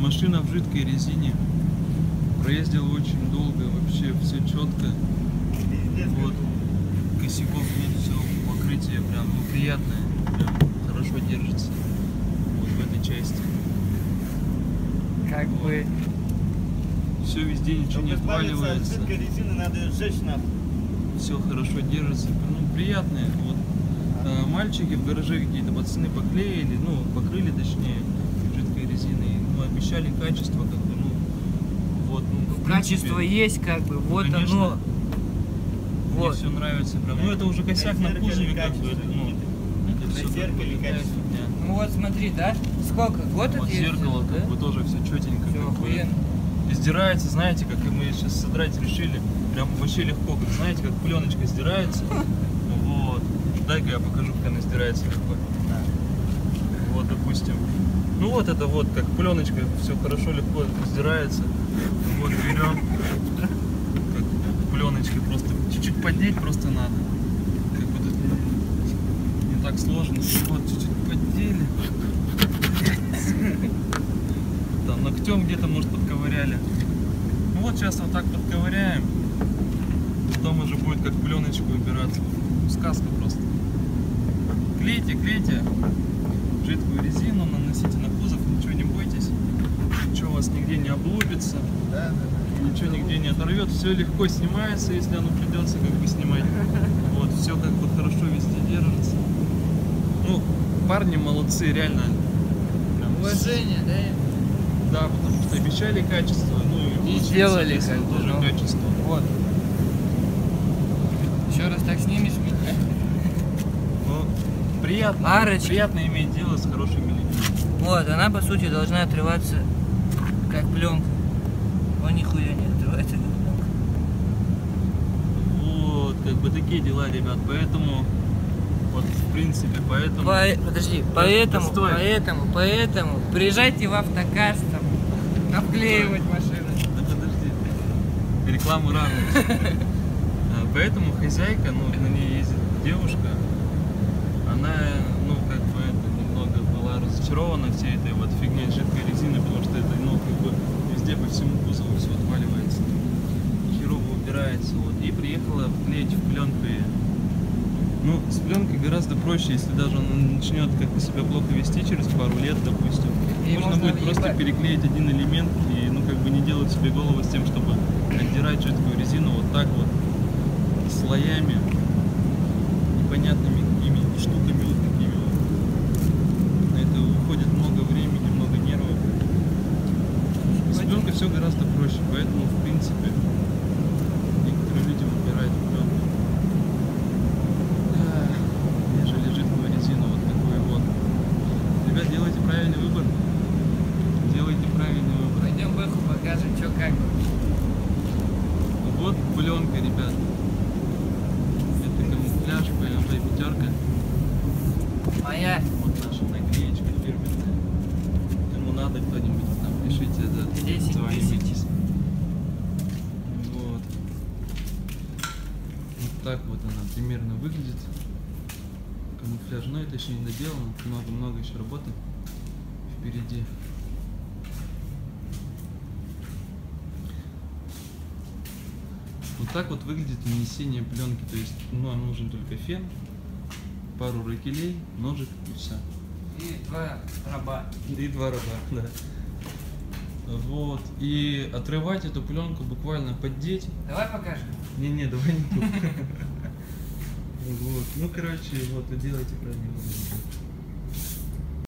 машина в жидкой резине. Проездил очень долго, вообще все четко. Вот. Косяков нет, все покрытие прям приятное, прям хорошо держится. Вот в этой части. Как бы. Все везде ничего не отваливается. От жидкой резины надо ее сжечь нахуй. Все хорошо держится, ну приятное. Вот. Мальчики в гараже какие-то пацаны поклеили, ну покрыли точнее жидкой резиной. Ну обещали качество, как бы, ну вот. Ну, Качество есть, как бы, вот конечно, оно. Мне Вот. все нравится прям. Ну это уже косяк на кузове, как бы, ну это все зеркале качество. Ну вот смотри, да? Сколько? Год Вот отъездил, зеркало, да? как бы тоже все четенько. Все Как бы. охуенно. Сдирается, знаете, как мы сейчас содрать решили, прям вообще легко, как знаете, как пленочка сдирается. Вот. Дай-ка я покажу, как она сдирается легко. Вот, допустим. Ну вот это вот, как пленочка, все хорошо, легко сдирается. Вот берем, как пленочкой просто чуть-чуть поддеть просто надо. Как бы тут не так сложно. Вот, чуть-чуть поддели. Там ногтем где-то, может, подковыряли. Ну вот сейчас вот так подковыряем. Потом уже будет как пленочку убираться. Сказка просто. Клейте, клейте жидкую резину, наносите на кузов, ничего не бойтесь. Ничего у вас нигде не облупится. Ничего нигде не оторвет. Все легко снимается, если оно придется как бы снимать. Вот, все как бы хорошо везде держится. Ну, парни молодцы, реально. Прям Уважение, да? да, потому что обещали качество, ну И сделали, соответственно, как бы, тоже ну. качество. Вот. Еще раз так снимешь меня. Ну, приятно, Арочки. приятно иметь дело с хорошими людьми. Вот, она по сути должна отрываться как пленка. Но нихуя не отрывается как пленка. Вот, как бы такие дела, ребят, поэтому, вот, в принципе, поэтому... Подожди, Да стой. поэтому приезжайте в Автокаст там, обклеивать машины. Да подожди, рекламу рано. Поэтому хозяйка, ну, на ней ездит девушка, она, ну, как бы, это, немного была разочарована всей этой вот фигней жидкой резины, потому что это, ну, как бы, везде по всему кузову все отваливается, херово убирается, вот, и приехала клеить в пленку ее. Ну, с пленкой гораздо проще, если даже он начнет как-то себя плохо вести через пару лет, допустим. И Можно будет просто въебать. переклеить один элемент и, ну, как бы не делать себе голову с тем, чтобы отдирать жидкую резину вот так вот, слоями, непонятными какими штуками вот такими вот. На это уходит много времени, много нервов. С пленкой все гораздо проще, поэтому, в принципе, некоторые люди выбирают пленку. Нежели жидкую резину, вот такой вот. Ребят, делайте правильный выбор. Делайте правильный выбор. Пойдем Бэху покажем, что как. Вот пленка, ребят. Это камуфляж, BMW пятерка. Моя. Вот наша наклеечка фирменная. Кому надо, кто-нибудь там пишите, да, 10 звонимитесь. Вот. Вот так вот она примерно выглядит. Камуфляжной, точнее, доделано. Много-много еще работы впереди. Вот так вот выглядит нанесение пленки. То есть, ну, нам нужен только фен, пару ракелей, ножик и все. И 2 раба. И 2 раба, да. Вот. И отрывать эту пленку буквально поддеть. Давай покажем. Не, давай не тут. Вот. Ну, короче, вот, и делайте правильно.